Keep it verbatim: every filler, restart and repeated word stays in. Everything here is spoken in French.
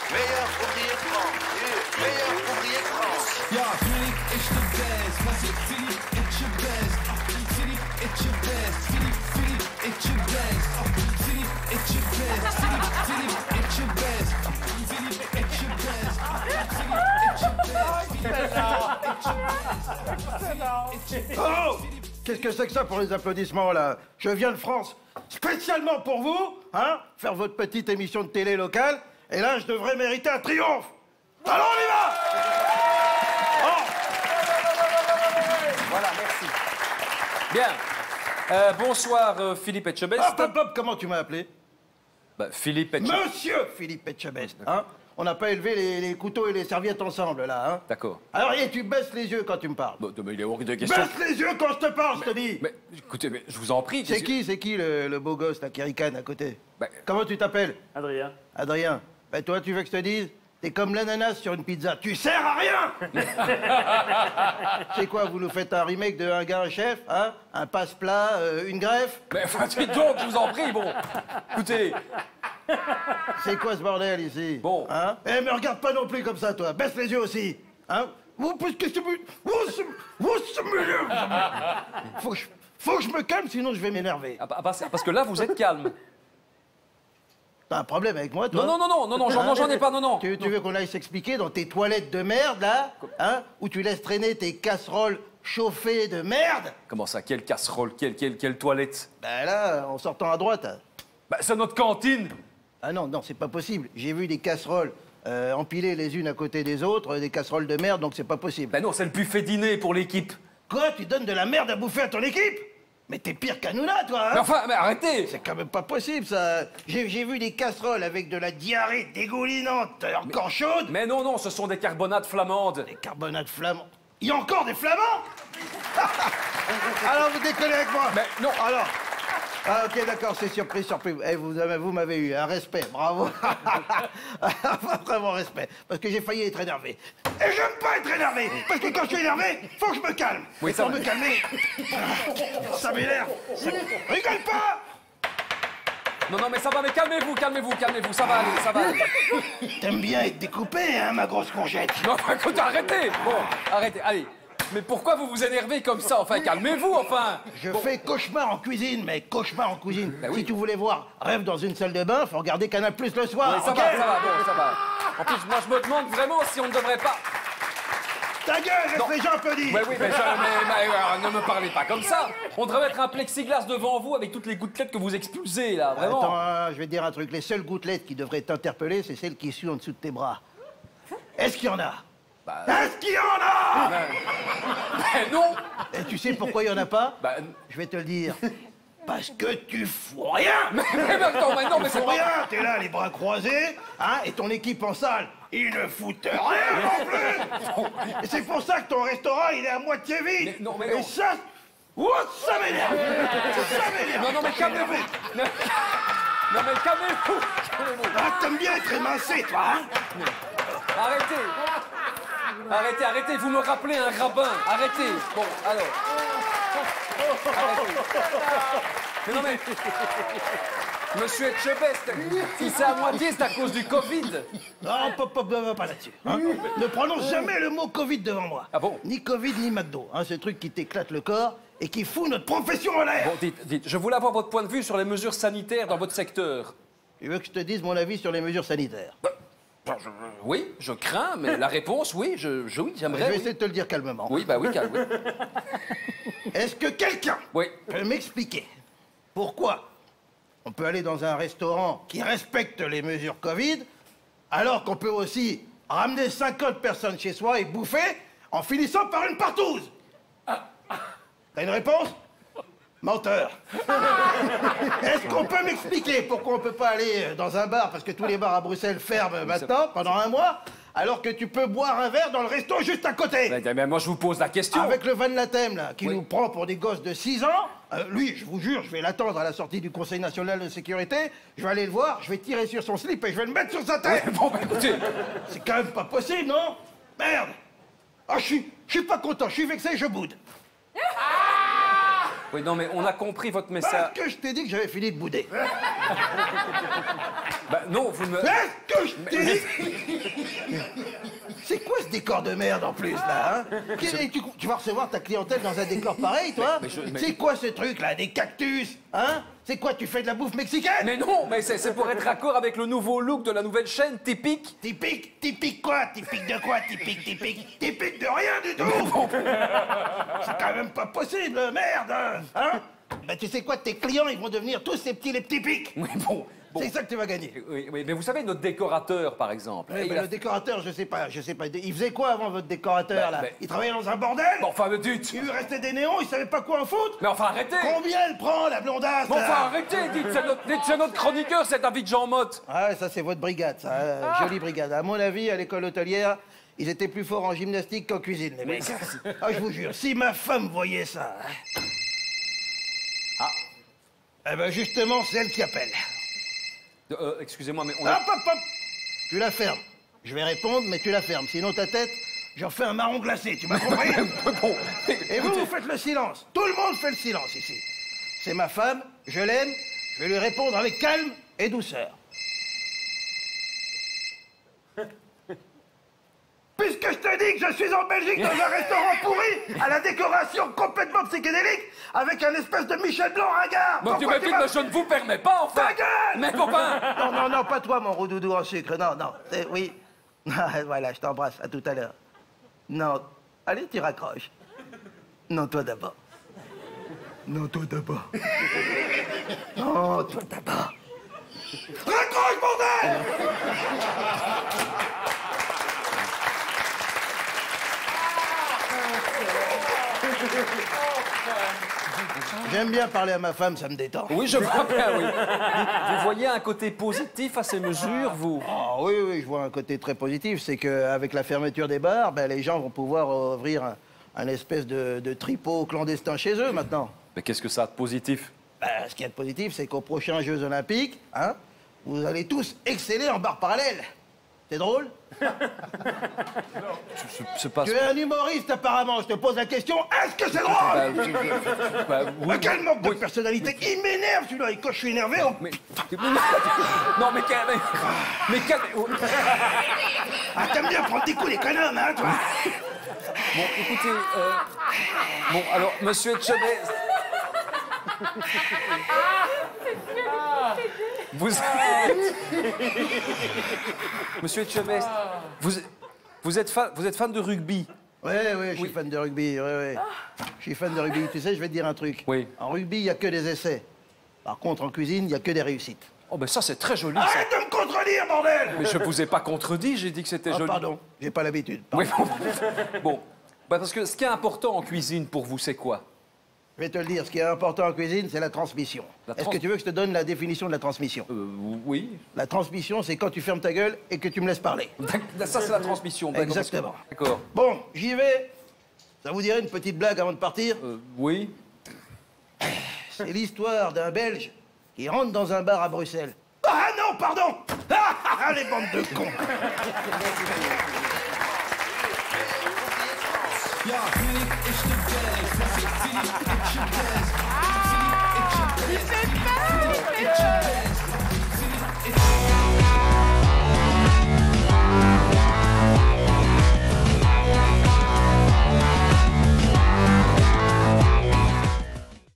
Meilleur ouvrier de France. Meilleur ouvrier de France. Ja, Philippe, it's the best. Was it Philippe, it's your best. Oh, Philippe, it's your best. Philippe, Philippe, it's your best. Oh, Philippe, it's your best. Philippe, Philippe, it's your best. Oh, Philippe, it's your best. Oh, Philippe, it's your best. Oh! Qu'est-ce que c'est que ça pour les applaudissements, là? Je viens de France spécialement pour vous, hein? Faire votre petite émission de télé locale. Et là, je devrais mériter un triomphe. Alors, on y va! Oh! Voilà, merci. Bien. Euh, bonsoir, euh, Philippe Etchebest. Hop, hop, hop, comment tu m'as appelé? Bah, Philippe Etchebest. Monsieur Philippe Etchebest, hein? On n'a pas élevé les, les couteaux et les serviettes ensemble, là, hein? D'accord. Alors, et tu baisses les yeux quand tu me parles. Bon, mais il est hors de question. Baisse les yeux quand je te parle, je te dis! Mais, écoutez, mais je vous en prie. C'est qui, c'est qui le, le beau gosse, là, qui ricane à côté? Bah, Comment tu t'appelles? Adrien. Adrien. Ben toi, tu veux que je te dise? T'es comme l'ananas sur une pizza. Tu sers à rien! C'est quoi, vous nous faites un remake de Un gars, un chef, hein? Un passe-plat, euh, une greffe? Mais enfin, dites donc, je vous en prie, bon. Écoutez. C'est quoi ce bordel ici? Bon. Hein? Eh, me regarde pas non plus comme ça, toi. Baisse les yeux aussi. Hein? Vous, qu'est-ce que vous... Vous, vous, faut que je... Faut que je me calme, sinon je vais m'énerver. Ah, parce, parce que là, vous êtes calme. T'as un problème avec moi, toi? Non, non, non, non, non, j'en j'en ai pas, non, non. Tu, tu veux qu'on aille s'expliquer dans tes toilettes de merde, là? Hein? Où tu laisses traîner tes casseroles chauffées de merde? Comment ça? Quelle casserole? Quelle, quelle, quelle toilette? Ben là, en sortant à droite. Bah, c'est notre cantine. Ah non, non, c'est pas possible. J'ai vu des casseroles euh, empilées les unes à côté des autres, des casseroles de merde, donc c'est pas possible. Bah non, c'est le buffet dîner pour l'équipe. Quoi? Tu donnes de la merde à bouffer à ton équipe? Mais t'es pire qu'Hanouna, toi, hein? Mais enfin, mais arrêtez! C'est quand même pas possible, ça. J'ai j'ai vu des casseroles avec de la diarrhée dégoulinante, encore chaude. Mais non, non, ce sont des carbonades flamandes. Des carbonades flamands. Il y a encore des flamands? Alors vous déconnez avec moi? Mais non. Alors. Ah ok, d'accord, c'est surpris, surpris. Eh, vous avez- vous m'avez eu, un respect, bravo. Vraiment respect, parce que j'ai failli être énervé. Et j'aime pas être énervé, parce que quand je suis énervé, faut que je me calme. Oui, Et ça pour va. me calmer, ça m'énerve. Ça... Rigole pas! Non, non, mais ça va, mais calmez-vous, calmez-vous, calmez-vous, ça va aller, ça va aller. T'aimes bien être découpé, hein, ma grosse congette? Non, écoute, arrêtez! Bon, arrêtez, allez. Mais pourquoi vous vous énervez comme ça? Enfin, calmez-vous, enfin! Je fais cauchemar en cuisine, mais cauchemar en cuisine. Ben oui. Si tu voulais voir Rêve dans une salle de bain, faut regarder Canal Plus le soir. Oui, ça ok? va, ça va, bon, ça va. En plus, moi, je me demande vraiment si on ne devrait pas... Ta gueule, laisse Non. les gens applaudir. Oui, oui, mais, je, mais, mais, euh, ne me parlez pas comme ça. On devrait mettre un plexiglas devant vous avec toutes les gouttelettes que vous expulsez, là, vraiment. Attends, hein, je vais te dire un truc. Les seules gouttelettes qui devraient t'interpeller, c'est celles qui suent en dessous de tes bras. Est-ce qu'il y en a? Bah, Est-ce qu'il y en a? mais non. Et tu sais pourquoi il y en a pas? Bah, Je vais te le dire. Parce que tu fous rien. mais, mais attends, mais non, mais Tu c'est fous pas... rien, t'es là, les bras croisés, hein, et ton équipe en salle, ils ne foutent rien non plus. Et c'est pour ça que ton restaurant, il est à moitié vide. Mais non, mais Et non. ça, oh, ça m'énerve. Ça m'énerve. Non, non, mais calmez-vous. Non, non, mais calmez-vous. Calmez-vous. Ah, t'aimes bien être émincé, toi, hein? Arrêtez. Arrêtez, arrêtez, vous me rappelez un rabbin. Arrêtez. Bon, alors. Arrêtez. Mais non, mais... Monsieur Etchebest, si c'est à moitié, c'est à cause du Covid. Non, pas, pas, pas, pas là-dessus. hein. Ne prononce jamais le mot Covid devant moi. Ah bon? Ni Covid, ni McDo. Hein, ce truc qui t'éclate le corps et qui fout notre profession en l'air. Bon, dites, dites, je voulais avoir votre point de vue sur les mesures sanitaires dans votre secteur. Tu veux que je te dise mon avis sur les mesures sanitaires? Bah, je- oui, je crains, mais la réponse, oui, je, je oui, Je j'aimerais. vais Oui. essayer de te le dire calmement. Oui, bah oui, cal- oui. Est-ce que quelqu'un Oui. peut m'expliquer pourquoi on peut aller dans un restaurant qui respecte les mesures Covid, alors qu'on peut aussi ramener cinquante personnes chez soi et bouffer en finissant par une partouze? T'as une réponse? Menteur. Est-ce qu'on peut m'expliquer pourquoi on peut pas aller dans un bar, parce que tous les bars à Bruxelles ferment maintenant, pendant un mois, alors que tu peux boire un verre dans le resto juste à côté? Mais, mais moi, je vous pose la question. Avec le Van Latem, là, qui Oui. nous prend pour des gosses de six ans, euh, lui, je vous jure, je vais l'attendre à la sortie du Conseil national de sécurité, je vais aller le voir, je vais tirer sur son slip et je vais le mettre sur sa tête. Bon, bah écoutez, C'est quand même pas possible, non? Merde. Ah, je suis, je suis pas content, je suis vexé, je boude. oui, non, mais on a compris votre message. Parce que je t'ai dit que j'avais fini de bouder. Bah non, vous ne me... Est-ce que je t'ai dit décor de merde en plus, là, hein. Qui- tu, tu vas recevoir ta clientèle dans un décor pareil, toi? Mais je- mais- C'est quoi ce truc, là? Des cactus, hein? C'est quoi, tu fais de la bouffe mexicaine? Mais non, mais c'est c'est pour être raccord avec le nouveau look de la nouvelle chaîne typique. Typique, typique quoi? Typique de quoi? Typique, typique, typique de rien du tout! C'est quand même pas possible, merde! Hein? Ben tu sais quoi, tes clients, ils vont devenir tous ces petits, les petits pics! Oui, bon. bon. C'est ça que tu vas gagner. Oui, oui, mais vous savez, notre décorateur, par exemple. Oui, il mais a- le décorateur, je sais pas, je sais pas. Il faisait quoi avant votre décorateur, Ben, là? ben- Il travaillait dans un bordel? Bon, enfin, me dites. Il lui restait des néons, il savait pas quoi en foutre? Mais enfin, arrêtez. Combien elle prend, la blondasse? Mais là? enfin, arrêtez, dites, c'est notre, dites, c'est notre chroniqueur, c'est David Jean Motte. Ah, ça, c'est votre brigade, ça. euh, Jolie brigade. À mon avis, à l'école hôtelière, ils étaient plus forts en gymnastique qu'en cuisine, les mecs. Ah, je vous jure, si ma femme voyait ça... hein. Ah. Eh ben, justement, c'est elle qui appelle. Euh, excusez-moi, mais on a... Hop, hop, hop! Tu la fermes. Je vais répondre, mais tu la fermes. Sinon, ta tête, j'en fais un marron glacé, tu m'as compris? Bon, Et vous, vous faites le silence. Tout le monde fait le silence ici. C'est ma femme, je l'aime, je vais lui répondre avec calme et douceur. Puisque je te dis que je suis en Belgique dans un restaurant pourri, à la décoration complètement psychédélique, avec un espèce de Michel Blanc ringard. Bon, tu Pourquoi me dites, m'as- mais je ne vous permets pas, enfin. Ta gueule! Mais copain. Non, non, non, pas toi, mon roudoudou en sucre. Non, non. c'est- Oui. Voilà, je t'embrasse. À tout à l'heure. Non. Allez, tu raccroches. Non, toi d'abord. Non, toi d'abord. Non, toi d'abord. Raccroche, bordel! J'aime bien parler à ma femme, ça me détend. Oui, je vois bien, oui. Vous, vous voyez un côté positif à ces mesures, vous? Ah oui, oui, je vois un côté très positif, c'est qu'avec la fermeture des bars, ben, les gens vont pouvoir ouvrir un, un espèce de, de tripot clandestin chez eux maintenant. Mais qu'est-ce que ça a de positif? Ben, ce qu'il y a de positif, c'est qu'aux prochains Jeux Olympiques, hein, vous allez tous exceller en barre parallèle. C'est drôle? C'est pas... Tu es un humoriste apparemment, je te pose la question, est-ce que c'est drôle? Bah, je- je- bah, oui, Ah, quel manque de oui. personnalité! Il m'énerve celui-là, et quand je suis énervé, on... Mais... Non, mais... quel- Mais, mais quel- Ah, t'aimes bien prendre des coups, les connes, hein, toi? Bon, écoutez... euh, Bon, alors, monsieur Etchebest... Vous êtes... Monsieur Etchebest, vous, vous, êtes fan, vous êtes fan de rugby? Oui, oui, je suis fan de rugby, oui, oui. Je suis fan de rugby. Tu sais, je vais te dire un truc. Oui. En rugby, il n'y a que des essais. Par contre, en cuisine, il n'y a que des réussites. Oh, ben ça, c'est très joli, ça. Arrête de me contredire, bordel! Mais je vous ai pas contredit, j'ai dit que c'était Ah, joli. pardon, j'ai pas l'habitude. Oui, bon. Bon. Bah, parce que ce qui est important en cuisine pour vous, c'est quoi? Je vais te le dire, ce qui est important en cuisine, c'est la transmission. La Est-ce trans- que tu veux que je te donne la définition de la transmission? Euh, oui. La transmission, c'est quand tu fermes ta gueule et que tu me laisses parler. Ça, c'est la transmission. d'accord, parce que- Exactement. D'accord. Bon, j'y vais. Ça vous dirait une petite blague avant de partir? Euh, oui. C'est l'histoire d'un Belge qui rentre dans un bar à Bruxelles. Ah non, pardon! Ah, ah, ah, les bandes de cons! Ja, Philipp, ich ne Best. Was ist Philipp, ich ne Best. Philipp, ich ne Best.